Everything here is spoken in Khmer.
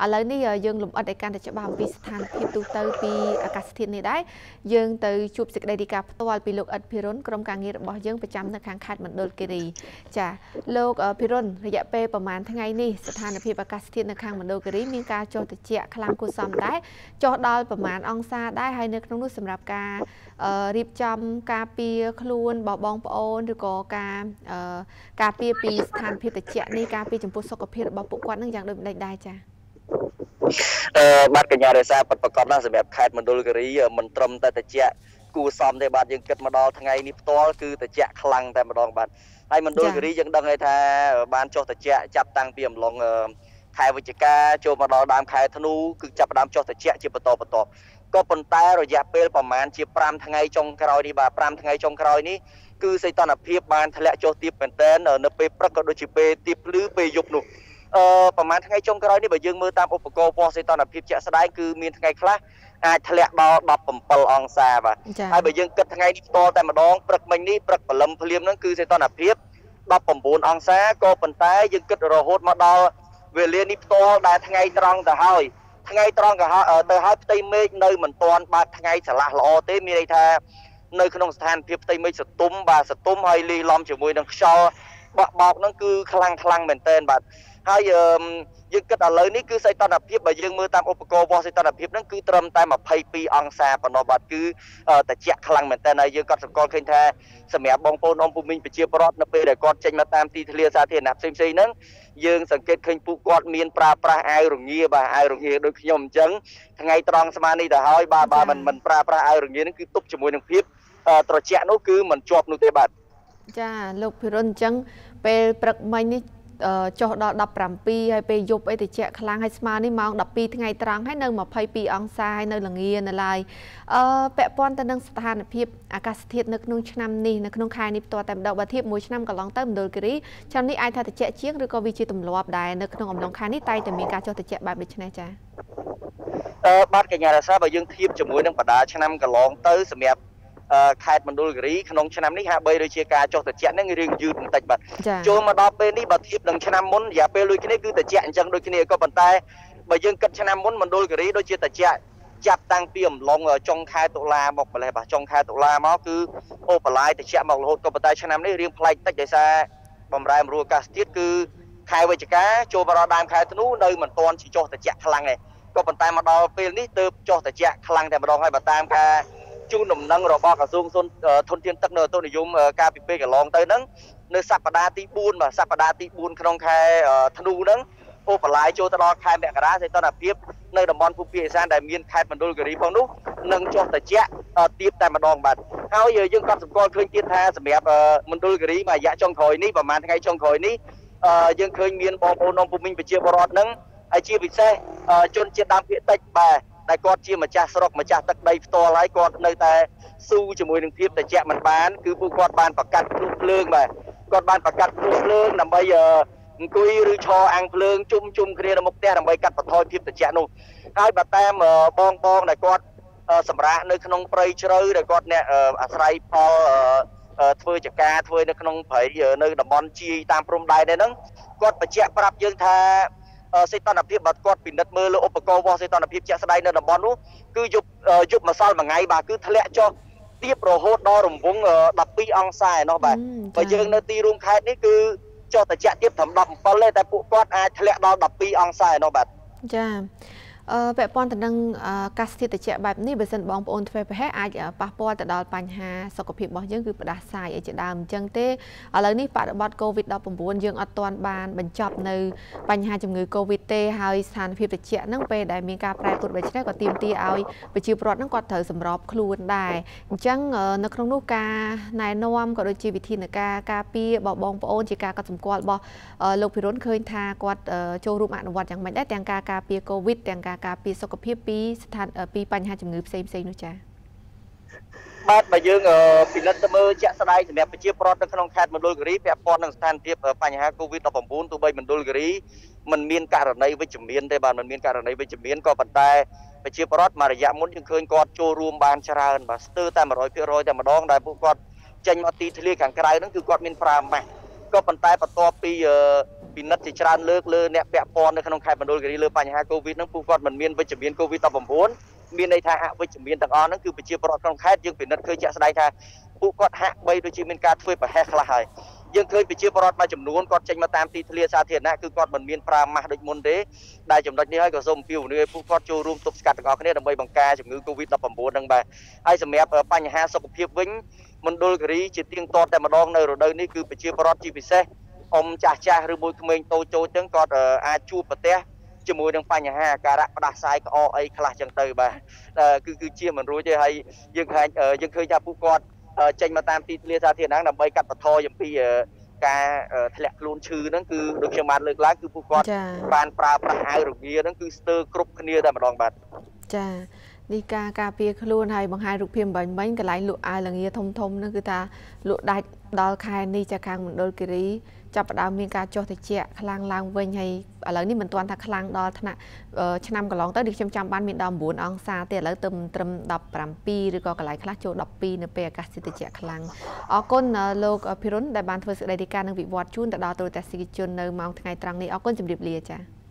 ឡើយនេះយើងលំអិតឲ្យកាន់តែច្បាស់អំពីស្ថានភាពទូទៅពីអាកាសធាតុនេះដែរយើងទៅជួបសេចក្តីរាយការណ៍ផ្ទាល់ពីលោកអ៊ិតភិរុនក្រុមការងាររបស់យើងប្រចាំនៅខាងខេត្តមណ្ឌលគិរីចាលោកភិរុនរយៈពេលប្រហែលថ្ងៃនេះស្ថានភាពអាកាសធាតុនៅខាងមណ្ឌលគិរីមានការចុះត្រជាក់ខ្លាំងគួរសមដែរចុះដល់ប្រហែលអង្សាដែរហើយនៅក្នុងនោះសម្រាប់ការរៀបចំការពារខ្លួនបងប្អូនឬក៏ការពារពីស្ថានភាពត្រជាក់នេះការពារចំពោះសុខភាពរបស់ពួកគាត់នឹងយ៉ាងដូចម្តេចដែរចា៎បាទកញ្ញារសាបប្រកបណាស់សម្រាប់ខេត្តមណ្ឌលគិរីមិនត្រឹមតែត្រជាក់គួរសមទេបាទយើងគិតមកដល់ថ្ងៃនេះផ្ទាល់គឺត្រជាក់ខ្លាំងតែម្ដងបាទហើយមណ្ឌលគិរីយើងដឹងហើយថាបានចុះត្រជាក់ចាប់តាំងពីអំឡុងខែវិច្ឆិកាចូលមកដល់ដើមខែធ្នូគឺចាប់ផ្ដើមចុះត្រជាក់ជាបន្តក៏ប៉ុន្តែរយៈពេលប្រហែលជា5ថ្ងៃចុងក្រោយនេះបាទ5ថ្ងៃចុងក្រោយនេះគឺសីតុណ្ហភាពបានធ្លាក់ចុះទាបមែនទែននៅពេលព្រឹកក៏ដូចជាពេលទៀបភ្លឺពេលយប់នោះប្រហែលថ្ងៃចុងក្រោយនេះបើយើងមើលតាមឧបករណ៍វាស់សីតុណ្ហភាពជាក់ស្ដែងគឺមានថ្ងៃខ្លះអាចធ្លាក់ដល់17អង្សាបាទហើយបើយើងគិតថ្ងៃនេះផ្ទាល់តែម្ដងព្រឹកមិញនេះព្រឹកព្រលឹមភ្លាមហ្នឹងគឺសីតុណ្ហភាព19អង្សាក៏ប៉ុន្តែយើងគិតរហូតមកដល់វេលានេះផ្ទាល់ដែលថ្ងៃត្រង់ទៅហើយថ្ងៃត្រង់ក៏ទៅហើយផ្ទៃមេឃនៅមិនទាន់បើកថ្ងៃឆ្លាស់ល្អទេមានន័យថានៅក្នុងស្ថានភាពផ្ទៃមេឃសតុំបាទសតុំហើយលាយឡំជាមួយនឹងខ្យល់បក់បោកហ្នឹងគឺខ្លាំងមែនទែនបាទហើយយើងគិតឥឡូវនេះគឺសីតុណ្ហភាពបើយើងមើលតាមឧបករណ៍វាស់សីតុណ្ហភាពហ្នឹងគឺត្រឹមតែ22អង្សាប៉ុណ្ណោះបាទគឺត្រជាក់ខ្លាំងមែនទែនហើយយើងក៏សង្កល់ឃើញថាសម្រាប់បងប្អូនភូមិប្រជាពលរដ្ឋនៅពេលដែលគាត់ចេញមកតាមទីធ្លាសាធារណៈផ្សេងៗហ្នឹងយើងសង្កេតឃើញពួកគាត់មានប្រើប្រាស់អាវរងាបាទអាវរងាដូចខ្ញុំអញ្ចឹងថ្ងៃត្រង់ស្មើនេះទៅហើយបាទមិនប្រើប្រាស់អាវរងាហ្នឹងគឺទប់ជាមួយនឹងភាពត្រជាក់នោះគឺមិនជាប់នោះទេបាទចាលោកភិរុនអញ្ចឹងពេលព្រឹកមិញនេះចុះដល់17ហើយពេលយប់អីត្រជាក់ខ្លាំងហើយស្មើនេះម៉ោង12ថ្ងៃត្រង់ហើយនៅ22អង្សាហើយនៅល្ងានៅឡើយពាក់ព័ន្ធទៅនឹងស្ថានភាពអាកាសធាតុនៅក្នុងឆ្នាំនេះនៅក្នុងខែនេះផ្ទាល់តែម្ដងបើធៀបមួយឆ្នាំកន្លងទៅមណ្ឌលគិរីឆ្នាំនេះអាចថាត្រជាក់ជាងឬក៏វាជាទម្លាប់ដែរនៅក្នុងអំឡុងខែនេះតែតែមានការចុះត្រជាក់បែបដូចនេះចាបាទកញ្ញារសាបើយើងធៀបជាមួយនឹងបណ្ដាឆ្នាំកន្លងទៅសម្រាប់ខេត្តមណ្ឌលគិរីក្នុងឆ្នាំនេះហាក់បីដូចជាការចុះត្រជាក់ហ្នឹងរឿងយឺតបន្តិចបាទចូលមកដល់ពេលនេះបើធៀបនឹងឆ្នាំមុនរយៈពេលដូចគ្នាគឺត្រជាក់អញ្ចឹងដូចគ្នាក៏ប៉ុន្តែបើយើងគិតឆ្នាំមុនមណ្ឌលគិរីដូចជាត្រជាក់ចាប់តាំងពីអំឡុងចុងខែតុលាមកម្លេះបាទចុងខែតុលាមកគឺអូបន្លាយត្រជាក់មករហូតក៏ប៉ុន្តែឆ្នាំនេះរៀងប្លែកតិចដោយសារបំរែបំរួលអាកាសធាតុគឺខែវិច្ឆិកាចូលមកដល់ដើមខែធ្នូនៅមិនទាន់ចុះត្រជាក់ខ្លាំងទេក៏ប៉ុន្តែមកដល់ពេលនេះទើបចុះត្រជាក់ខ្លាំងតែម្ដងហើយបើតាមការជូនដំណឹងរបស់ក្រសួងធនធានទឹកនៅឧតុនិយមកាលពីពេលកន្លងទៅហ្នឹងនៅសប្តាហ៍ទី4បាទសប្តាហ៍ទី4ក្នុងខែធ្នូហ្នឹងអូបន្លាយចូលទៅដល់ខែមករាសីតុណ្ហភាពនៅតំបន់ភូមិភាគឦសានដែលមានខេត្តមណ្ឌលគិរីផងនោះនឹងចុះត្រជាក់ទៀបតែម្ដងបាទហើយយើងក៏សម្គាល់ឃើញទៀតថាសម្រាប់មណ្ឌលគិរីមួយរយៈចុងក្រោយនេះប្រហែលថ្ងៃចុងក្រោយនេះយើងឃើញមានបងប្អូនក្នុងភូមិប្រជាពលរដ្ឋហ្នឹងហើយជាពិសេសជនជាតិដើមភាគតិចបាទតែគាត់ជាម្ចាស់ស្រុកម្ចាស់ទឹកដីផ្ទាល់ហើយគាត់នៅតែស៊ូជាមួយនឹងភាពត្រជាក់មិនបានគឺពួកគាត់បានប្រកាសភ្លើងបាទគាត់បានប្រកាសភ្លើងដើម្បីអង្គុយឬឈរអាំងភ្លើងជុំគ្នានៅមុខផ្ទះដើម្បីកាត់បន្ថយភាពត្រជាក់នោះហើយបើតាមបងដែលគាត់សម្រាប់នៅក្នុងព្រៃជ្រៅដែលគាត់អ្នកអាស្រ័យផលធ្វើចការធ្វើនៅក្នុងព្រៃនៅតំបន់ជាយតាមព្រំដែនហ្នឹងគាត់បញ្ជាក់ប្រាប់យើងថាសីតុណ្ហភាពបើគាត់ពិនិត្យមើលលើឧបករណ៍វាស់សីតុណ្ហភាពជាក់ស្ដែងនៅតំបន់នោះគឺយប់ម្សិលមួយថ្ងៃបាទគឺធ្លាក់ចុះទាបរហូតដល់រង្វង់12អង្សាឯណោះបាទបើយើងនៅទីរួមខេត្តនេះគឺចុះត្រជាក់ទាបត្រឹម17ទេតែពួកគាត់អាចធ្លាក់ដល់12អង្សាឯណោះបាទចាពាក់ព័ន្ធទៅនឹងអាកាសធាតុត្រជាក់បែបនេះបើសិនបងប្អូនធ្វើប្រហែលអាចប៉ះពាល់ទៅដល់បញ្ហាសុខភាពរបស់យើងគឺផ្ដាសាយអីជាដើមអញ្ចឹងទេឥឡូវនេះបរិបត្តិ COVID-19 យើងអត់ទាន់បានបញ្ចប់នៅបញ្ហាជំងឺ COVID ទេហើយស្ថានភាពត្រជាក់ហ្នឹងពេលដែលមានការប្រែប្រួលបែបនេះក៏ទាមទារឲ្យប្រជាពលរដ្ឋហ្នឹងគាត់ត្រូវសម្របខ្លួនដែរអញ្ចឹងនៅក្នុងនោះការណែនាំក៏ដូចជាវិធានការការពារបងប្អូនជាការកត់សម្គាល់របស់លោកភិរុនឃើញថាគាត់ចូលរួមអនុវត្តយ៉ាងម៉េចដែរទាំងការពារ COVID ទាំងការពារសុខភាពពីបញ្ហាជំងឺផ្សេងនោះចា៎បាទបើយើងពិនិត្យទៅមើលជាក់ស្ដែងសម្រាប់ប្រជាពលរដ្ឋនៅក្នុងខេត្តមណ្ឌលគិរីពាក់ព័ន្ធនឹងស្ថានភាពបញ្ហា COVID-19 ទោះបីមណ្ឌលគិរីមិនមានករណីវិជ្ជមានទេបាទមិនមានករណីវិជ្ជមានក៏ប៉ុន្តែប្រជាពលរដ្ឋមួយរយៈមុនយើងឃើញគាត់ចូលរួមបានច្រើនបាទស្ទើរតែ 100% តែម្ដងដែលពួកគាត់ចេញមកទីធ្លាខាងក្រៅហ្នឹងគឺគាត់មានប្រើម៉ាស់ក៏ប៉ុន្តែបន្ទាប់ពីពីនិតជាច្រើនលើកលើអ្នកពាក់ព័ន្ធនៅក្នុងខេត្តមណ្ឌលគិរីលើបញ្ហាកូវីដហ្នឹងពួកគាត់មិនមានវិជ្ជមានកូវីដ19មានន័យថាអវិជ្ជមានទាំងអស់ហ្នឹងគឺប្រជាពលរដ្ឋក្នុងខេត្តយើងពិនិត្យឃើញជាក់ស្ដែងថាពួកគាត់ហាក់បីដូចជាមានការធ្វើប្រហែសខ្លះហើយយើងឃើញប្រជាពលរដ្ឋមួយចំនួនគាត់ចេញមកតាមទីធ្លាសាធារណៈគឺគាត់មិនមានប្រើម៉ាស់ដូចមុនទេដែលចំណុចនេះហើយក៏សូមអំពាវនាវឲ្យពួកគាត់ចូលរួមទប់ស្កាត់ទាំងអស់គ្នាដើម្បីបង្ការជំងឺ Covid-19 ហ្នឹងបាទហើយសម្រាប់បញ្ហាសុខភាពវិញមណ្ឌលគិរីជាទៀងទាត់តែម្ដងនៅរដូវនេះគឺប្រជាពលរដ្ឋជាពិសេសអ៊ំចាស់ឬមួយក្មេងតូចៗចឹងគាត់អាចជួបប្រទះជាមួយនឹងបញ្ហាអាការៈផ្ដាសាយក្អកអីខ្លះចឹងទៅបាទគឺជាមិនរួចទេហើយយើងឃើញថាពួកគាត់ចេញមកតាមទីធ្លាសាធារណៈដើម្បីកាត់បន្ថយអំពីការធ្លាក់ខ្លួនឈឺហ្នឹងគឺដូចខ្ញុំបានលើកឡើងគឺពួកគាត់បានប្រើប្រាស់អាវរងាហ្នឹងគឺស្ទើរគ្រប់គ្នាតែម្ដងបាទចានេះការពារខ្លួនហើយបង្ហាញរូបភាពមិញកន្លែងលក់អាវរងាធំហ្នឹងគឺថាលក់ដាច់ដល់ខែនេះចាខាងមណ្ឌលគិរីចាប់ផ្ដើមមានការចុះតិចខ្លាំងឡើងវិញហើយឥឡូវនេះមិនទាន់ថាខ្លាំងដល់ថ្នាក់ឆ្នាំកន្លងទៅដូចខ្ញុំចាំបានមានដល់9អង្សាទេឥឡូវទៅត្រឹម17ឬក៏កន្លែងខ្លះចូល12នៅពេលអាកាសធាតុត្រជាក់ខ្លាំងអរគុណលោកភិរុនដែលបានធ្វើសេចក្តីរាយការណ៍នឹងវិវត្តជូនទៅដល់ទូរទស្សនិកជននៅម៉ោងថ្ងៃត្រង់នេះអរគុណជម្រាបលាចា៎